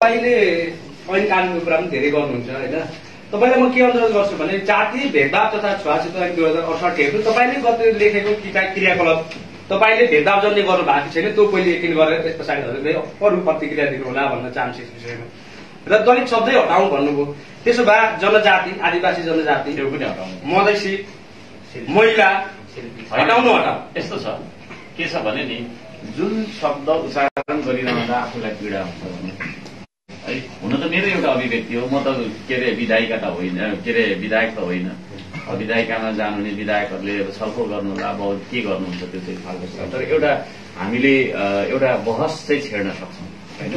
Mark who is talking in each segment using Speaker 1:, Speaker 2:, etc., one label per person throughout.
Speaker 1: तपाईँले ऐन कानुनको कुरा पनि धेरै गर्नुहुन्छ होइन। तपाईँलाई म के अनुरोध गर्छु भने जाति भेदभाव तथा छुवाछुत ऐन 2068 तपाईँले लेखेको क्रियाकलाप तपाईँले भेदभाव जसले गर्नु भएको छैन त्यो पहिले यकिन गरेर त्यस पछाडि हजुरले अरू प्रतिक्रिया दिनु होला भन्न चाहन्छु यस विषयमा। र दलित शब्दै हटाउनु भन्नुभयो, त्यसो भए जनजाति, आदिवासी जनजाति, मधेसी, महिला हटाउनु
Speaker 2: यस्तो छ। के छ भने नि जुन शब्द उच्चारण गरिरहँदा आफूलाई पीडा हुन्छ भने है, हुन त मेरो एउटा अभिव्यक्ति हो। म त के अरे विधायिका त होइन, के अरे विधायक त होइन। विधायिकामा जानुहुने विधायकहरूले अब छलफल गर्नु होला, अब के गर्नुहुन्छ त्यो चाहिँ खालको छ। तर एउटा हामीले एउटा बहस चाहिँ छेड्न सक्छौँ।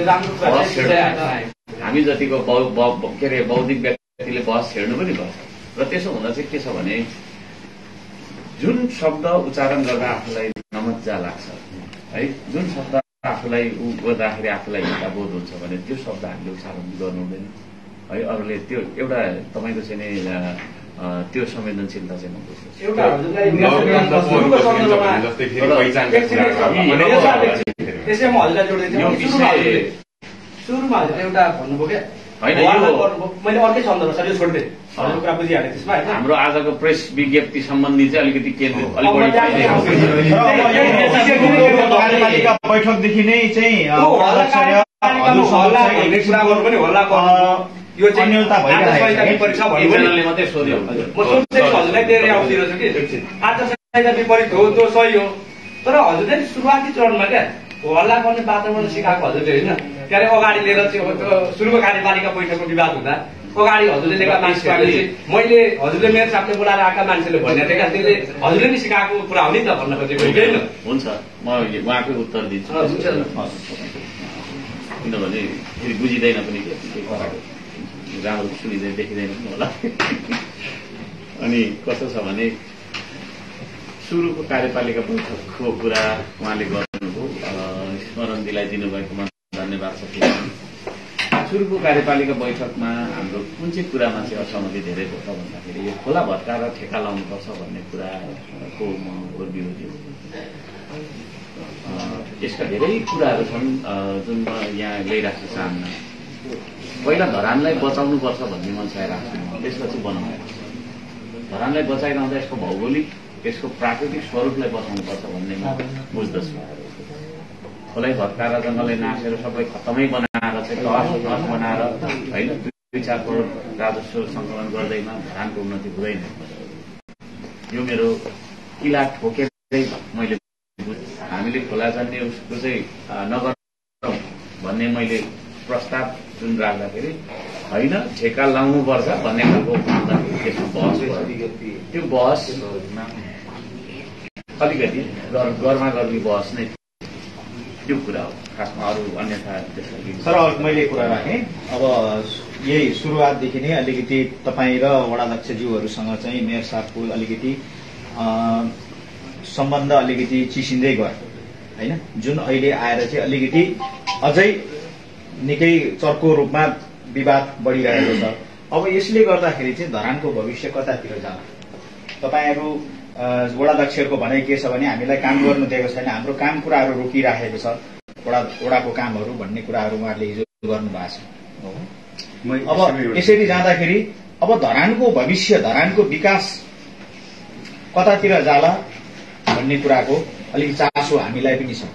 Speaker 2: हामी जतिको के अरे बौद्धिक व्यक्तिले बहस छेड्नु पनि पर्छ। र त्यसो हुँदा चाहिँ के छ भने जुन शब्द उच्चारण गर्दा आफूलाई नमज्जा लाग्छ है, जुन शब्द आफूलाई गर्दाखेरि आफूलाई हिंसाबोध हुन्छ भने त्यो शब्द हामीले उच्चारण गर्नु हुँदैन है। अरूले त्यो एउटा तपाईँको चाहिँ नि त्यो संवेदनशीलता चाहिँ म बुझ्छु।
Speaker 1: सुरुमा एउटा भन्नुभयो क्या मैले अर्कै सन्दर्भ छ, यो छोड्दै हजुरको कुरा बुझिहालेँ त्यसमा।
Speaker 2: हाम्रो आजको प्रेस विज्ञप्ति सम्बन्धी चाहिँ अलिकति केन्द्रित
Speaker 3: बैठकदेखि नै चाहिँ
Speaker 1: यो चाहिँ मात्रै सोध्यो। म हजुरलाई धेरै आउँदिरहेछु कि आचार संहिता विपरीत हो त्यो सही हो, तर हजुरले सुरुवाती चरणमा क्या हल्ला गर्ने वातावरण सिकाएको हजुरले होइन। के अरे अगाडि लिएर चाहिँ सुरुको कार्यपालिका बैठकको विवाद हुँदा अगाडि हजुरले लिएका मान्छेहरूले मैले हजुरले मेरो साथले बोलाएर आएका मान्छेले भन्ने थिएँ क्या, त्यसले हजुरले नि सिकाएको कुरा हो नि त भन्न खोजेको होइन।
Speaker 2: हुन्छ, म उहाँकै उत्तर दिन्छु किनभने बुझिँदैन पनि राम्रो सुनिँदैन देखिँदैन पनि होला। अनि कस्तो छ भने सुरुको कार्यपालिका बैठकको कुरा उहाँले गर्नुभयो, स्मरण दिलाइदिनु भएकोमा धन्यवाद छ। सुरुको कार्यपालिका बैठकमा हाम्रो कुन चाहिँ कुरामा चाहिँ असहमति धेरै भयो त भन्दाखेरि यो खोला भत्काएर ठेक्का लाउनुपर्छ भन्ने कुराको म विरोधी हो। यसका धेरै कुराहरू छन् जुन म यहाँ ल्याइराख्न चाहन्न। पहिला धरानलाई बचाउनुपर्छ भन्ने मन चाहिरहेको छु, त्यसपछि बनाउनु। धरानलाई बचाइरहँदा यसको भौगोलिक, यसको प्राकृतिक स्वरूपलाई बचाउनुपर्छ भन्ने म बुझ्दछु। खोलै भत्काएर जङ्गललाई नासेर सबै खत्तमै बनाएर चाहिँ तहस बनाएर होइन 2-4 करोड राजस्व सङ्कलन गर्दैमा धरानको उन्नति हुँदैन। यो मेरो किला ठोकेरै मैले हामीले खोला जान्ने उसको चाहिँ नगरौँ भन्ने मैले प्रस्ताव जुन राख्दाखेरि होइन ठेक्का लाउनुपर्छ भन्ने खालको त्यसमा बहस त्यो बहस अलिकति गर्मा गर्मी बहस नै त्यो कुरा हो खासमा, अरू अन्यथा त्यसलाई।
Speaker 3: सर मैले कुरा राखेँ, अब यही सुरुवातदेखि नै अलिकति तपाईँ र वडाध्यक्षज्यूहरूसँग चाहिँ मेयर साहबको अलिकति सम्बन्ध अलिकति चिसिँदै गयो होइन, जुन अहिले आएर चाहिँ अलिकति अझै निकै चर्को रूपमा विवाद बढिरहेको छ। अब यसले गर्दाखेरि चाहिँ धरानको भविष्य कतातिर जान्छ? तपाईँहरू वडाध्यक्षहरूको भनाइ के छ भने हामीलाई काम गर्नु दिएको छैन, हाम्रो काम कुराहरू रोकिराखेको छ, वडाको कामहरू भन्ने कुराहरू उहाँहरूले हिजो गर्नुभएको छ। अब यसरी जाँदाखेरि अब धरानको भविष्य, धरानको विकास कतातिर जाला भन्ने कुराको अलिक चासो हामीलाई पनि छ।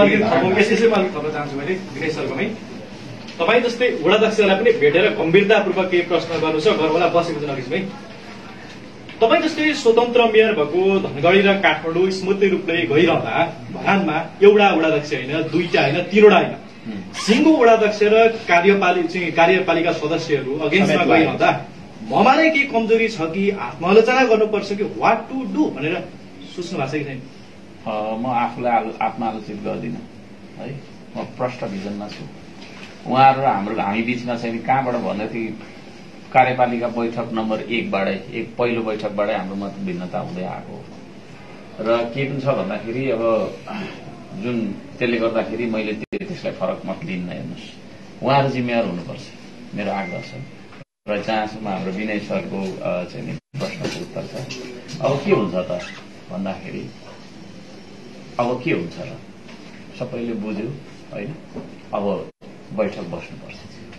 Speaker 4: तपाईँ जस्तै वडाध्यक्षलाई पनि भेटेर गम्भीरतापूर्वक केही प्रश्न गर्नु छ, घरवाला बसेको छ नकिसमै। तपाईँ जस्तै स्वतन्त्र मेयर भएको धनगढी र काठमाडौँ स्मूथली रूपले गइरहँदा धरानमा एउटा वडाध्यक्ष होइन, 2टा होइन, 3वटा होइन, सिङ्गो वडाध्यक्ष र कार्यपालिका सदस्यहरू अगेन्स्टमा गइरहँदा ममा नै केही कमजोरी छ कि आत्मालोचना गर्नुपर्छ कि वाट टु डु भनेर सोच्नु भएको छ कि छैन?
Speaker 2: म आफूलाई आत्मालोचित गर्दिनँ है, म प्रष्ट भिजनमा छु। उहाँहरू र हामी बीचमा चाहिँ कहाँबाट भन्दाखेरि कार्यपालिका बैठक नम्बर 1बाटै पहिलो बैठकबाटै हाम्रो मत भिन्नता हुँदै आएको र के पनि छ भन्दाखेरि अब जुन त्यसले गर्दाखेरि मैले त्यसलाई फरक मत लिन्न। हेर्नुहोस्, उहाँहरू जिम्मेवार हुनुपर्छ, मेरो आग्रह छ। र जहाँसम्म हाम्रो विनय सरको चाहिँ प्रश्नको उत्तर छ, अब के हुन्छ त भन्दाखेरि अब के हुन्छ र सबैले बुझ्यो होइन, अब बैठक बस्नुपर्छ।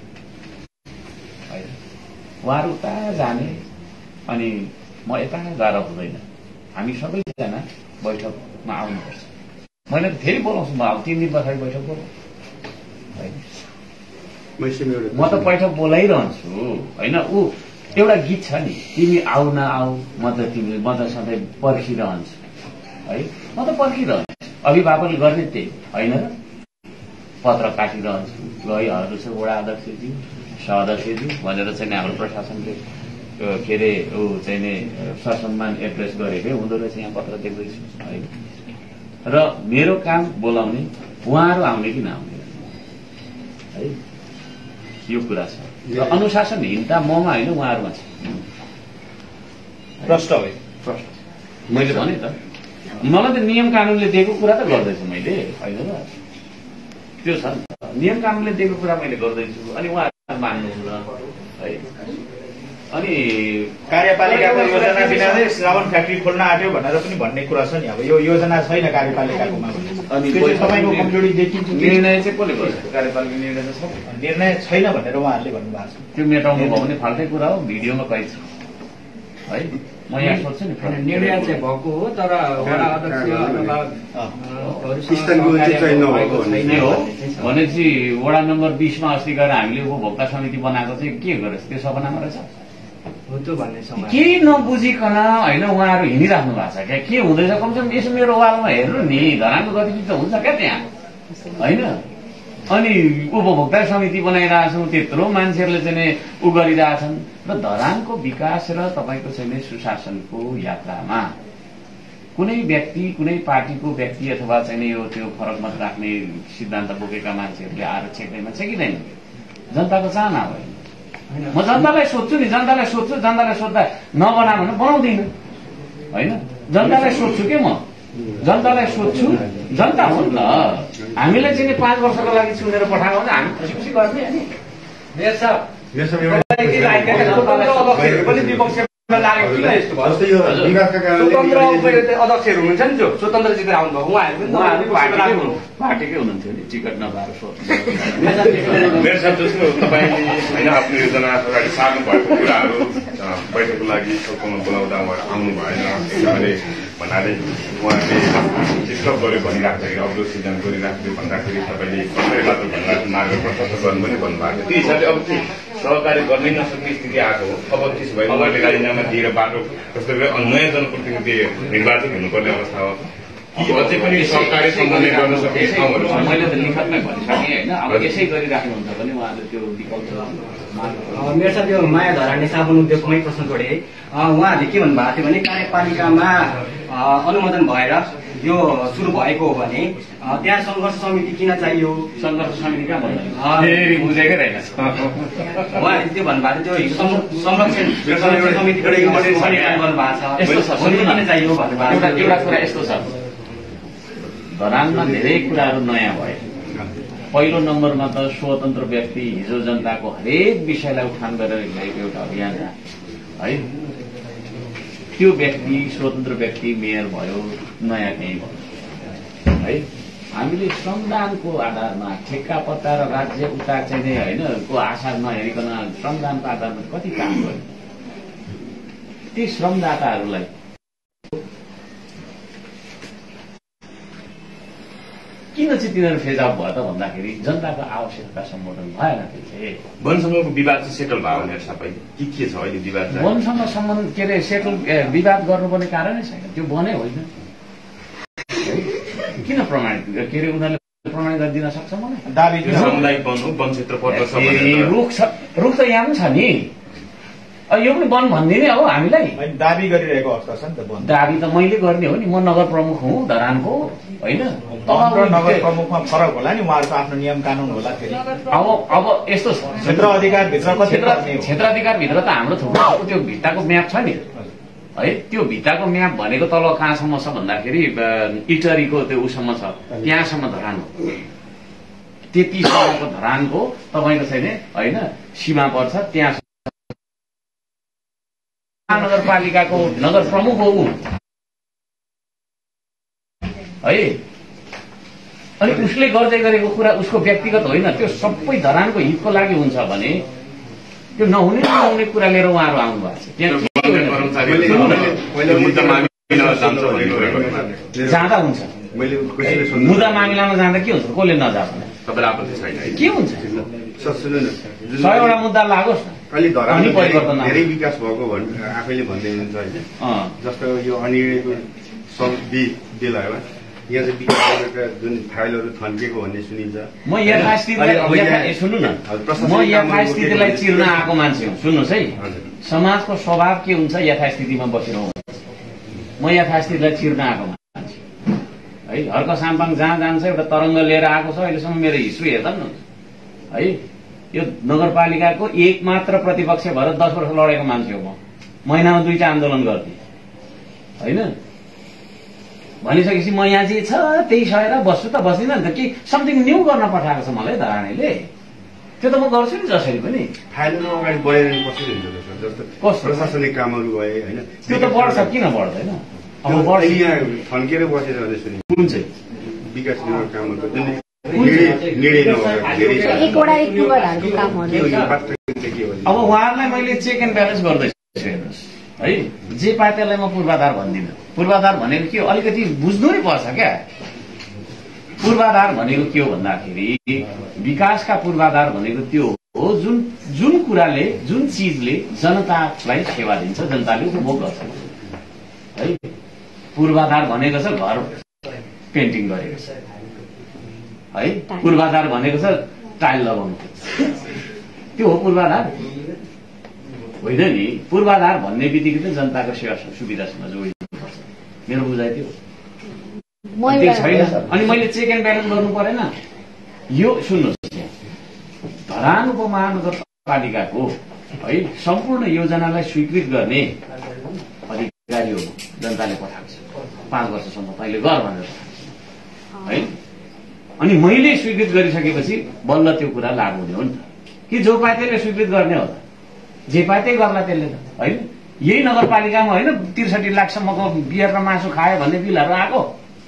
Speaker 2: उहाँहरू उता जाने अनि म यता गएर हुँदैन, हामी सबैजना बैठकमा आउनुपर्छ। मैले त फेरि बोलाउँछु, म अब 3 दिन पछाडि बैठक बोलाउँछु होइन, म त बैठक बोलाइरहन्छु होइन। ऊ एउटा गीत छ नि, तिमी आऊ न आऊ म त सधैँ पर्खिरहन्छु है, म त पर्खिरहन्छु। अभिभावकले गर्ने त्यही होइन र, पत्र काटिरहन्छु, गइहरू छ वडा अध्यक्षज्यू सदस्यज्यू भनेर चाहिँ हाम्रो प्रशासनले के अरे ऊ चाहिँ नि ससम्मान एड्रेस गरेकै हुँदो रहेछ, यहाँ पत्र देख्दैछु है। र मेरो काम बोलाउने, उहाँहरू आउने कि नआउने है, यो कुरा छ। र अनुशासनहीनता ममा होइन उहाँहरूमा छ।
Speaker 3: प्रश्न हो,
Speaker 2: मैले भने त मलाई त नियम कानुनले दिएको कुरा त गर्दैछु मैले होइन र, त्यो छ नि त, नियम कानुनले दिएको कुरा मैले गर्दैछु अनि उहाँहरू मान्नुहुन्न है। अनि
Speaker 3: कार्यपालिकाको योजना बिना नै श्रावण फ्याक्ट्री खोल्न आँट्यो भनेर पनि भन्ने कुरा छ नि। अब यो योजना छैन कार्यपालिकाकोमा,
Speaker 2: अनि
Speaker 3: तपाईँको कमजोरी देखिन्छ।
Speaker 2: निर्णय चाहिँ कसले गर्छ? कार्यपालिका निर्णय त छ,
Speaker 3: निर्णय छैन भनेर उहाँहरूले भन्नुभएको छ।
Speaker 2: त्यो मेटाउनु भयो भने फाल्टै कुरा हो, भिडियोमा पाइन्छ है। म यहाँ सोध्छु नि,
Speaker 5: निर्णय चाहिँ भएको हो तर वडा अध्यक्ष
Speaker 2: भनेपछि वडा नम्बर 20 मा अस्ति गएर हामीले उपभोक्ता समिति बनाएको चाहिँ के गरेछ? त्यो सपनामा रहेछ के नबुझिकन होइन उहाँहरू हिँडिराख्नु भएको छ क्या, के हुँदैछ? कमसेकम यसो मेरो वालमा हेर्नु नि, धरानको गतिविधि त हुन्छ क्या त्यहाँ होइन। अनि उपभोक्ता समिति बनाइरहेछौँ, त्यत्रो मान्छेहरूले चाहिँ उ गरिरहेछन्। र धरानको विकास र तपाईँको चाहिँ सुशासनको यात्रामा कुनै व्यक्ति, कुनै पार्टीको व्यक्ति अथवा चाहिँ यो त्यो फरक मत राख्ने सिद्धान्त बोकेका मान्छेहरूले आएर छेक्दैमा छेकिँदैन, जनताको चाहना हो। म जनतालाई सोध्छु नि, जनतालाई सोद्धा नबना भने बनाउँदिनँ होइन। जनतालाई सोध्छु के म, जनतालाई सोध्छु, जनता हो नि त। हामीले चाहिँ 5 वर्षको लागि चुनेर पठाएको भने हामी खुसी खुसी गर्ने अनि
Speaker 1: अध्यक्षहरू हुनुहुन्छ नि, जो स्वतन्त्र जितेर आउनुभयो उहाँहरू
Speaker 2: पार्टीकै हुनुहुन्थ्यो नि, टिकट नपाएर
Speaker 6: मेरो साथ जस्तो तपाईँले होइन आफ्नो योजना अगाडि सार्नु भएको कुराहरू बैठकको लागि सबैमा बोलाउँदा उहाँहरू आउनु भएन किनभने भन्नाले उहाँले डिस्टर्ब गर्यो भनिराख्दाखेरि अग्लो सिजन गरिराख्यो भन्दाखेरि तपाईँले कसरी बाटो भन्दा मार्ग प्रशस्त गर्नु पनि भन्नुभएको थियो। त्यो हिसाबले अब के सहकार्य गर्नै नसक्ने स्थिति आएको हो। अब त्यसो भए उहाँले राजीनामा दिएर बाटो जस्तो नयाँ जनप्रतिनिधि निर्वाचित हुनुपर्ने अवस्था हो कि अझै पनि सहकार्य सम्बन्धित गर्न सक्ने ठाउँहरू छ?
Speaker 2: मैले त निकटमै भनिसकेँ होइन। अब यसै गरिराख्नुहुन्छ भने उहाँले त्यो विकल्प
Speaker 5: मेरो साथ यो माया धरानी साबुन उद्योगमै प्रश्न जोडे। उहाँहरूले के भन्नुभएको थियो भने कार्यपालिकामा अनुमोदन भएर यो सुरु भएको हो भने त्यहाँ सङ्घर्ष समिति किन चाहियो?
Speaker 2: सङ्घर्ष समिति कहाँ भन्नु बुझेकै रहेन।
Speaker 5: उहाँहरूले त्यो भन्नुभएको थियो, हिजो संरक्षण समितिबाट गर्नुभएको छ, किन चाहियो भन्नुभएको।
Speaker 2: एउटा कुरा यस्तो छ, धरानमा धेरै कुराहरू नयाँ भए। पहिलो नम्बरमा त स्वतन्त्र व्यक्ति हिजो जनताको हरेक विषयलाई उठान गरेर ल्याएको एउटा अभियान है। त्यो व्यक्ति स्वतन्त्र व्यक्ति मेयर भयो, नयाँ केही भयो है। हामीले श्रमदानको आधारमा ठेक्का पत्ता र राज्य उता चाहिँ होइन को आशा नहेरिकन श्रमदानको आधारमा कति काम गर्यो। ती श्रमदाताहरूलाई किन चाहिँ तिनीहरू फेज आउट भयो त भन्दाखेरि जनताको आवश्यकता सम्बोधन भएन। त्यो चाहिँ
Speaker 6: वनसँगको विवाद चाहिँ सेटल भयो भने सबै के छ अहिले विवाद?
Speaker 2: वनसँग सम्बन्ध के अरे सेटल विवाद गर्नुपर्ने कारणै छैन, त्यो बनै होइन। किन प्रमाणित के अरे उनीहरूले प्रमाणित गरिदिन सक्छ मलाई?
Speaker 3: दाबी
Speaker 6: सामुदायिक वन हो, वन क्षेत्र पर्दछ,
Speaker 2: रुख त यहाँ पनि छ नि, यो पनि वन भनिदिने हो हामीलाई।
Speaker 3: दाबी गरिरहेको अवस्था छ नि त।
Speaker 2: दाबी त मैले गर्ने हो नि, म नगर प्रमुख हुँ धरानको होइन।
Speaker 3: नगर प्रमुखमा फरक होला नि, उहाँहरूको आफ्नो नियम कानुन होला। फेरि
Speaker 2: अब यस्तो छ,
Speaker 3: क्षेत्र
Speaker 2: क्षेत्राधिकारभित्र त हाम्रो थुप्रो त्यो भित्ताको म्याप छ नि है। त्यो भित्ताको म्याप भनेको तल कहाँसम्म छ भन्दाखेरि इटरीको त्यो उसम्म छ, त्यहाँसम्म धरान हो। त्यतिसम्मको धरानको तपाईँको छैन होइन सीमा पर्छ। त्यहाँ नगरपालिकाको नगर प्रमुख हो है। अनि उसले गर्दै गरेको कुरा उसको व्यक्तिगत होइन, त्यो सबै धरानको हितको लागि हुन्छ भने त्यो नहुने कुरा लिएर उहाँहरू आउनु भएको छ। जाँदा हुन्छ, मुद्दा मामिलामा जाँदा के हुन्छ, कसले नजाने के हुन्छ? 100वटा मुद्दा लागोस् न,
Speaker 7: अलि धरान धेरै विकास भएको आफैले भन्दै हुनुहुन्छ होइन। जस्तो यो अनिर्णयको बेलामा यहाँ चाहिँ विकासका जुन फाइलहरू थन्किएको भन्ने सुनिन्छ।
Speaker 2: म सुन्नु न, म यथास्थितिलाई चिर्न आएको मान्छे हुँ। सुन्नुहोस् है, समाजको स्वभाव के हुन्छ, यथास्थितिमा बसिरहनु। म यथास्थितिलाई चिर्न आएको मान्छे है। हर्क साम्पाङ जहाँ जान्छ एउटा तरङ्ग लिएर आएको छ। अहिलेसम्म मेरो हिस्ट्री हेर्दा न है, यो नगरपालिकाको एक मात्र प्रतिपक्ष भएर 10 वर्ष लडेको मान्छे हो म। महिनामा 2टा आन्दोलन गर्थेँ होइन। भनिसकेपछि म यहाँ जे छ त्यही सहेर बस्छु त बस्दिनँ नि त। के समथिङ न्यू गर्न पठाएको छ मलाई धरानीले, त्यो त म गर्छु नि जसरी पनि।
Speaker 7: फाइलमा अगाडि बढेर बसिरहन्छ जस्तो प्रशासनिक कामहरू भए होइन,
Speaker 2: त्यो त बढ्छ, किन बढ्दैन? अब
Speaker 7: यहाँ थन्केर बसेर भन्ने सुनिन्छ।
Speaker 2: कुन चाहिँ
Speaker 7: विकास कामहरूको जुन निर्णय
Speaker 2: अब उहाँहरूलाई मैले चेक एन्ड ब्यालेन्स गर्दैछु हेर्नुहोस् है। जे पाए त्यसलाई म पूर्वाधार भन्दिनँ। पूर्वाधार भनेको के हो, अलिकति बुझ्नु नै पर्छ क्या। पूर्वाधार भनेको के हो भन्दाखेरि विकासका पूर्वाधार भनेको त्यो हो जुन कुराले, जुन चिजले जनतालाई सेवा दिन्छ, जनताले उपभोग गर्छ है। पूर्वाधार भनेको छ घर पेन्टिङ गरेको छ है। पूर्वाधार भनेको छ टाइल लगाउनु, त्यो हो पूर्वाधार होइन नि। पूर्वाधार भन्ने बित्तिकै त जनताको सेवा सुविधासँग जोडिनुपर्छ, मेरो बुझाइ त्यो छैन। अनि मैले चेक एन्ड ब्यालेन्स गर्नु परेन। यो सुन्नुहोस्, धरान उपमहानगरपालिकाको है सम्पूर्ण योजनालाई स्वीकृत गर्ने अधिकारी हो जनताले पठाएको छ। 5 वर्षसम्म तैँले गर भनेर है। अनि मैले स्वीकृत गरिसकेपछि बल्ल त्यो कुरा लागू हुने हो नि त। कि जो पाए त्यसले स्वीकृत गर्ने हो त, जे पाए त्यही गर्ला त्यसले त होइन। यही नगरपालिकामा होइन 63 लाखसम्मको बियर र मासु खायो भन्ने बिलहरू आएको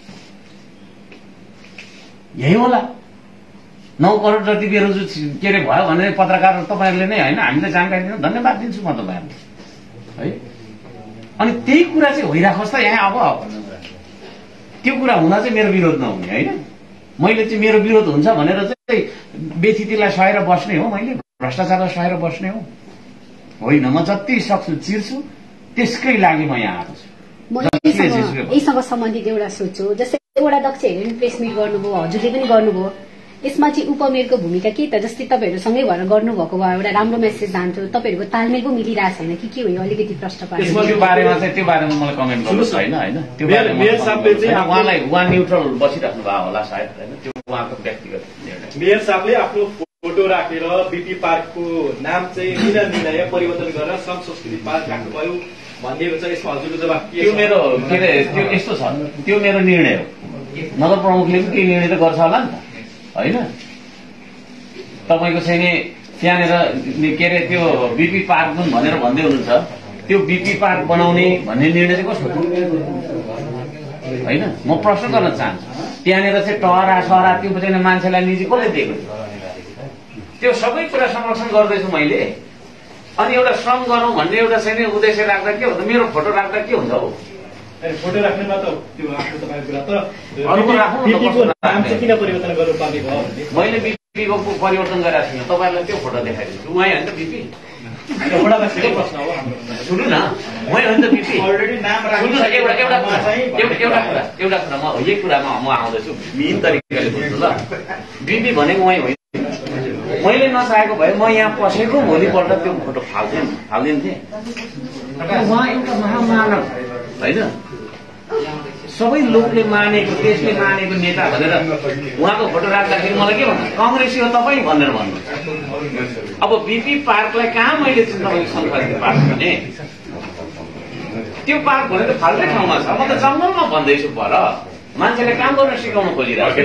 Speaker 2: यही होला। 9 करोड जति बेरोजु के अरे भयो भने पत्रकार तपाईँहरूले नै होइन हामीले जानकारी दिनु, धन्यवाद दिन्छु म तपाईँहरूलाई है। अनि त्यही कुरा चाहिँ भइराखोस् त यहाँ। अब त्यो कुरा हुँदा चाहिँ मेरो विरोध नहुने होइन। मैले चाहिँ मेरो विरोध हुन्छ भनेर चाहिँ बेथितिलाई सहेर बस्ने हो, मैले भ्रष्टाचारलाई सहेर बस्ने हो होइन। म जति सक्छु चिर्छु, त्यसकै लागि म यहाँ आएको छु।
Speaker 8: यहीसँग सम्बन्धित एउटा सोध्छु, जस्तै एउटा दक्षहरूले पनि प्रेस मिट गर्नुभयो, हजुरले पनि गर्नुभयो, यसमा चाहिँ उपमेयरको भूमिका के त? जस्तै तपाईँहरू सँगै भएर गर्नुभएको भए एउटा राम्रो मेसेज जान्थ्यो। तपाईँहरूको तालमेल पो मिलिरहेको छैन कि के हो, यो अलिकति प्रश्न पार्छ।
Speaker 2: त्यो बारेमा मलाई कमेन्ट गर्नुहोस् होइन होइन। त्यो उहाँलाई उहाँ न्युट्रल बसिराख्नु भएको होला सायद होइन, त्यो उहाँको व्यक्तिगत निर्णय।
Speaker 4: मेयर साहबले आफ्नो फोटो राखेर बीपी पार्कको नाम चाहिँ निर्णय परिवर्तन गरेर श्रम संस्कृति पार्क राख्नुभयो भनिएको छ। यसमा हजुरको जवाब के? त्यो
Speaker 2: मेरो के अरे त्यो यस्तो छ, त्यो मेरो निर्णय हो। नगर प्रमुखले पनि केही निर्णय त गर्छ होला नि त होइन। तपाईँको चाहिँ नि त्यहाँनिर के अरे त्यो बीपी पार्क जुन भनेर भन्दै हुनुहुन्छ, त्यो बीपी पार्क बनाउने भन्ने निर्णय चाहिँ कस्तो होइन। म प्रश्न गर्न चाहन्छु, त्यहाँनिर चाहिँ टहरा सहरा त्यो चाहिँ मान्छेलाई निजी कसले दिएको थियो? त्यो सबै कुरा संरक्षण गर्दैछु मैले। अनि एउटा श्रम गरौँ भन्ने एउटा चाहिँ उद्देश्य राख्दा के हुन्छ, मेरो फोटो राख्दा के हुन्छ हो?
Speaker 4: फोटो राख्नेमा त त्यो आफ्नो तपाईँको कुरा त
Speaker 2: अरूको राख्नु
Speaker 4: नाम चाहिँ किन परिवर्तन गर्नुपर्ने भयो?
Speaker 2: मैले बिपीको परिवर्तन गरेको छैन, तपाईँहरूलाई त्यो फोटो देखाइदिन्छु। उहाँ होइन त बिपी,
Speaker 4: प्रश्न हो हाम्रो।
Speaker 2: सुन्नु न, उहाँ होइन त बिपी।
Speaker 4: अलरेडी नाम
Speaker 2: एउटा कुरा म यही कुरामा म आउँदैछु मिहिन तरिकाले बुझ्नु ल। बिपी भनेको उहाँ होइन। मैले नचाहेको भए म यहाँ पसेको भोलिपल्ट त्यो फोटो फाल्दिन्थेँ। उहाँ एउटा महामानव होइन, सबै लोकले मानेको, देशले मानेको नेता भनेर उहाँको फोटो राख्दाखेरि मलाई के भन्नु, कङ्ग्रेसी हो तपाईँ भनेर भन्नु। अब बीपी पार्कलाई कहाँ मैले चाहिँ तपाईँको संसदीय पार्क भने, त्यो पार्क भनेर फाल्टै ठाउँमा छ। म त जङ्गलमा भन्दैछु, पर मान्छेले काम गर्न सिकाउन खोजिरहेको।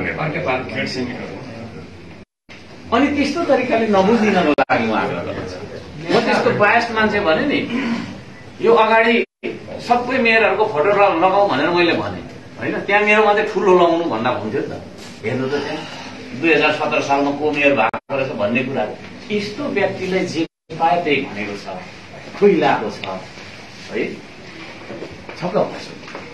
Speaker 2: अनि त्यस्तो तरिकाले नबुझिदिनको लागि म आग्रह गर्छु। म त्यस्तो बायस्ड मान्छे भने नि, यो अगाडि सबै मेयरहरूको फोटो लगाऊ भनेर मैले भने होइन। त्यहाँ मेरो मात्रै ठुलो लगाउनु भन्दा हुन्थ्यो नि त। हेर्नु त त्यहाँ 2017 सालमा को मेयर भएको रहेछ भन्ने कुरा। यस्तो व्यक्तिलाई जे पाए त्यही भनेको छ, खुइलाको छ है, छक्क भएछ।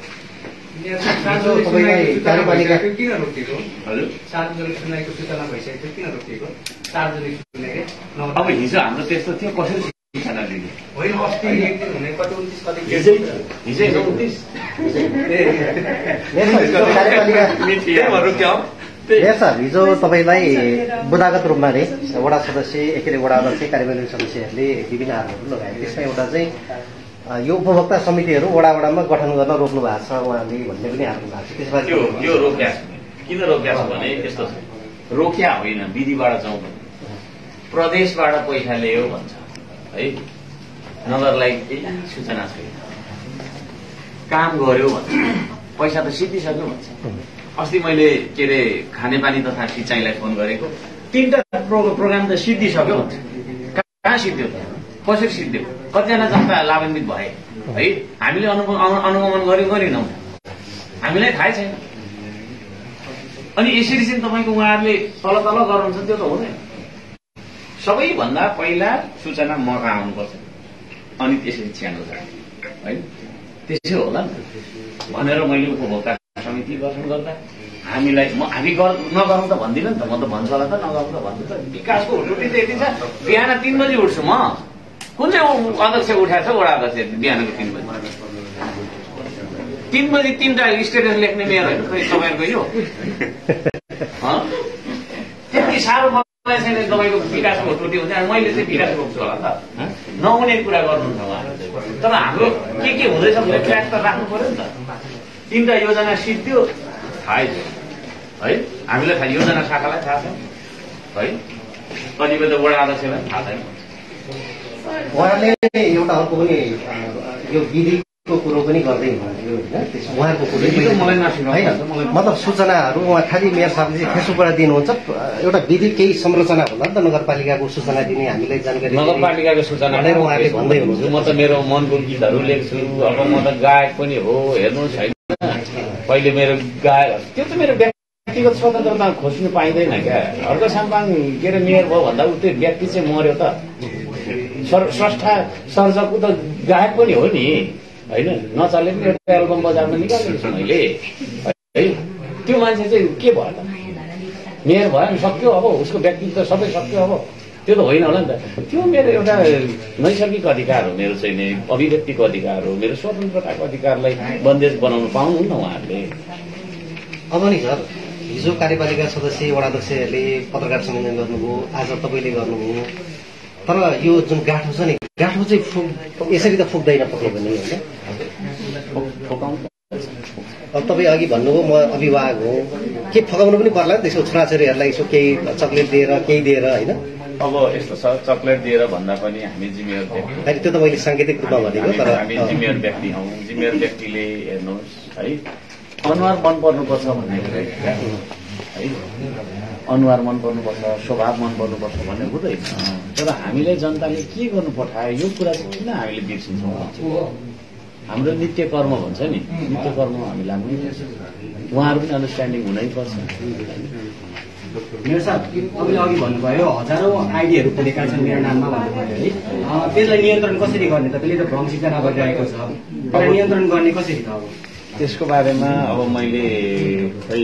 Speaker 1: किन रोकिएको? सार्वजनिक सुनाइको सूचना भइसकेको किन रोकिएको? सार्वजनिक सुनाइ
Speaker 2: अब हिजो हाम्रो त्यस्तो थियो, कसरी सूचना दिने?
Speaker 1: होइन, अस्ति एक दिन हुने कति 29 कति
Speaker 2: हिजै 29
Speaker 9: हिजो तपाईँलाई बुदागत रूपमा नै वडा सदस्य एकीय वडा अध्यक्ष कार्यान्वयन सदस्यहरूले विभिन्न आरोपहरू लगाए। त्यसमा एउटा चाहिँ यो उपभोक्ता समितिहरू वडा वडामा गठन गर्न रोक्नु भएको छ उहाँले भन्ने पनि आरोप भएको छ। त्यसमा
Speaker 2: यो रोक्या किन रोक्या छ भने यस्तो छ, रोक्या होइन, विधिबाट जाउँ, प्रदेशबाट पैसा ल्यायो भन्छ है, नगरलाई केही सूचना छैन, काम गर्यो भन्छ, पैसा त सिद्धिसक्यो भन्छ। अस्ति मैले के अरे खानेपानी तथा सिँचाइलाई फोन गरेको, 3टा प्रोग्राम त सिद्धिसक्यो भन्छ। कहाँ सिद्धियो त, कसरी सिद्धियो, कतिजना जनता लाभान्वित भए है, हामीले अनुगमन गरेनौँ, हामीलाई थाहै छैन। अनि यसरी चाहिँ तपाईँको उहाँहरूले तल गर्नुहुन्छ, त्यो त हुँदैन। सबैभन्दा पहिला सूचना मका आउनुपर्छ, अनि त्यसरी छ्यानो जाने है, त्यसै होला नि भनेर मैले उपभोक्ता समिति गठन गर्दा हामीलाई हामी नगरौँ त भन्दिनँ नि त, म त भन्छु होला त नगरौँ त भन्छु त। विकासको ड्युटी त यति छ, बिहान 3 बजी उठ्छु म। कुन चाहिँ अध्यक्ष उठाएको छ वडा अध्यक्ष बिहानको 3 बजी? 3 बजी 3टा स्टेटस लेख्ने मेयर होइन तपाईँहरूको यो? त्यति साह्रो मलाई छैन तपाईँको विकासको त्रुटि हुन्छ। मैले चाहिँ विकास रोक्छु होला त, नहुने कुरा गर्नुहुन्छ उहाँहरूले। तर हाम्रो के हुँदैछ भने ट्र्याक त राख्नु पर्यो नि त। 3टा योजना सिद्धियो थाहै छ है, हामीलाई थाहा, योजना शाखालाई थाहा छ है, कतिपय त वडा अध्यक्षलाई थाहा छैन।
Speaker 9: उहाँले एउटा अर्को पनि यो विधिको कुरो पनि गर्दै हुनुहुन्थ्यो होइन, उहाँको कुरो
Speaker 2: मलाई
Speaker 9: होइन, मतलब सूचनाहरू उहाँ खालि मेयर साहबले चाहिँ फेसबुकबाट दिनुहुन्छ, एउटा विधि केही संरचना होला नि त, नगरपालिकाको सूचना दिने, हामीलाई जानकारी
Speaker 2: नगरपालिकाको सूचना
Speaker 9: उहाँले भन्दै हुनुहुन्छ।
Speaker 2: म त मेरो मनको गीतहरू लेख्छु, अब म त गायक पनि हो, हेर्नुहोस् होइन, पहिले मेरो गायक, त्यो त मेरो व्यक्तिगत स्वतन्त्रता खोज्नु पाइँदैन क्या। हर्का साम्पाङ के अरे मेयर भयो भन्दा त्यो व्यक्ति चाहिँ मर्यो त, स्रष्टा सर्जक त गायक पनि हो नि होइन, नचले पनि एउटा एल्बम बजारमा निकालेको छु मैले है। त्यो मान्छे चाहिँ के भयो त, मेयर भयो नि सक्यो, अब उसको व्यक्तित्व सबै सक्यो, अब त्यो त होइन होला नि त। त्यो मेरो एउटा नैसर्गिक अधिकार हो, मेरो चाहिँ नि अभिव्यक्तिको अधिकार हो, मेरो स्वतन्त्रताको अधिकारलाई बन्देज बनाउनु पाउनुहुन्न उहाँहरूले।
Speaker 9: अब नि सर, हिजो कार्यपालिका सदस्य वडाध्यक्षहरूले पत्रकार सम्मेलन गर्नुभयो, आज तपाईँले गर्नुभयो, तर यो जुन गाँठो छ नि, गाँठो चाहिँ यसरी त फुक्दैन पक्कै पनि होइन। अब तपाईँ अघि भन्नुभयो म अभिभावक हो, के फकाउनु पनि पर्ला नि त्यसको छोराछोरीहरूलाई, यसो केही चक्लेट दिएर केही दिएर होइन।
Speaker 2: अब यस्तो छ, चक्लेट दिएर भन्दा पनि हामी जिम्मेवार व्यक्ति,
Speaker 9: त्यो त मैले साङ्केतिक रूपमा भनेको, तर
Speaker 2: हामी जिम्मेवार व्यक्ति हौ। जिम्मेवार व्यक्तिले हेर्नुहोस् है, अनुहार मन पर्नुपर्छ भन्ने कुरा है, अनुहार मन पर्नुपर्छ, स्वभाव मन पर्नुपर्छ भन्ने हुँदैन। तर हामीलाई जनताले के गर्नु पठायो यो कुरा चाहिँ किन हामीले बिर्सिन्छौँ? हाम्रो नित्य कर्म भन्छ नि, नित्य कर्म हामी लाग्नु, उहाँहरू पनि अन्डरस्ट्यान्डिङ हुनैपर्छ।
Speaker 5: मेयर साहब, तपाईँले अघि भन्नुभयो हजारौँ आइडीहरू खुलेका छन् मेरो नाममा भन्नुभयो है, त्यसलाई नियन्त्रण कसरी गर्ने? तपाईँले त भ्रम सिर्जना गरिरहेको छ, त्यसलाई नियन्त्रण गर्ने कसरी त? अब
Speaker 2: त्यसको बारेमा अब मैले खै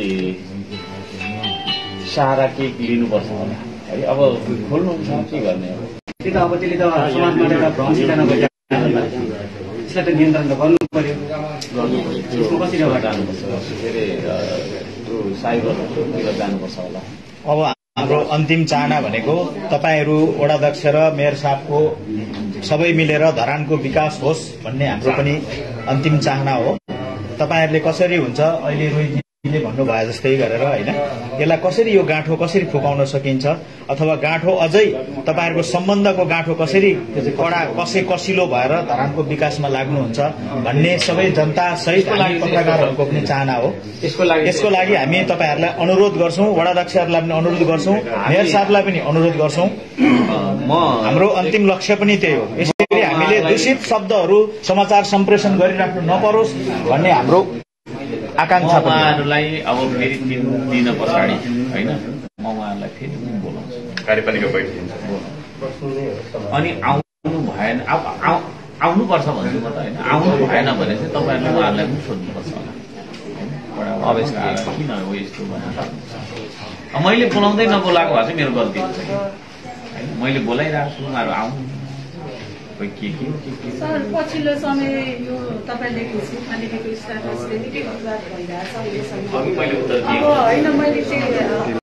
Speaker 2: सहारा के लिनुपर्छ होला है, अब खोल्नुहुन्छ के गर्ने? अब
Speaker 5: त्यो त अब त्यसले त समाजबाट एउटा भ्रम सिर्जना गरिरहेको, त्यसलाई त नियन्त्रण त गर्नु पर्यो। कसरी
Speaker 2: जानुपर्छ, के अरे साइबरतिर जानुपर्छ होला।
Speaker 3: अब हाम्रो अन्तिम चाहना भनेको तपाईँहरू वडाध्यक्ष र मेयर साहबको सबै मिलेर धरानको विकास होस् भन्ने हाम्रो पनि अन्तिम चाहना हो। तपाईँहरूले कसरी हुन्छ, अहिले रोहितजीले भन्नुभयो जस्तै गरेर होइन, यसलाई कसरी यो गाँठो कसरी फुकाउन सकिन्छ, अथवा गाँठो अझै तपाईँहरूको सम्बन्धको गाँठो कसरी कडा कसिलो भएर धरानको विकासमा लाग्नुहुन्छ भन्ने सबै जनता सहित हामी पत्रकारहरूको पनि चाहना हो। यसको लागि हामी तपाईँहरूलाई अनुरोध गर्छौँ, वडाध्यक्षहरूलाई पनि अनुरोध गर्छौँ, मेयर साहबलाई पनि अनुरोध गर्छौँ। हाम्रो अन्तिम लक्ष्य पनि त्यही हो। यसरी हामीले दूषित शब्दहरू समाचार सम्प्रेषण गरिराख्नु नपरोस् भन्ने हाम्रो आकांक्षा।
Speaker 2: उहाँहरूलाई अब फेरि 3 दिन पछाडि होइन, म उहाँहरूलाई फेरि बोलाउँछु,
Speaker 6: कार्यपालिका बैठक
Speaker 2: अनि आउनु भएन आउनुपर्छ भन्छु म त होइन आउनु भएन भने चाहिँ तपाईँहरूले उहाँहरूलाई पनि सोध्नुपर्छ होला किन हो यस्तो भनेर मैले बोलाउँदै नबोलाएको भए चाहिँ मेरो गल्ती हुन्छ होइन मैले बोलाइरहेको छु उहाँहरू आउनु के
Speaker 10: सर पछिल्लो समय यो तपाईँले फेसबुकमा लेखेको स्ट्याटसले निकै विवाद भइरहेछ
Speaker 2: मैले उत्तर दिएँ
Speaker 10: होइन मैले चाहिँ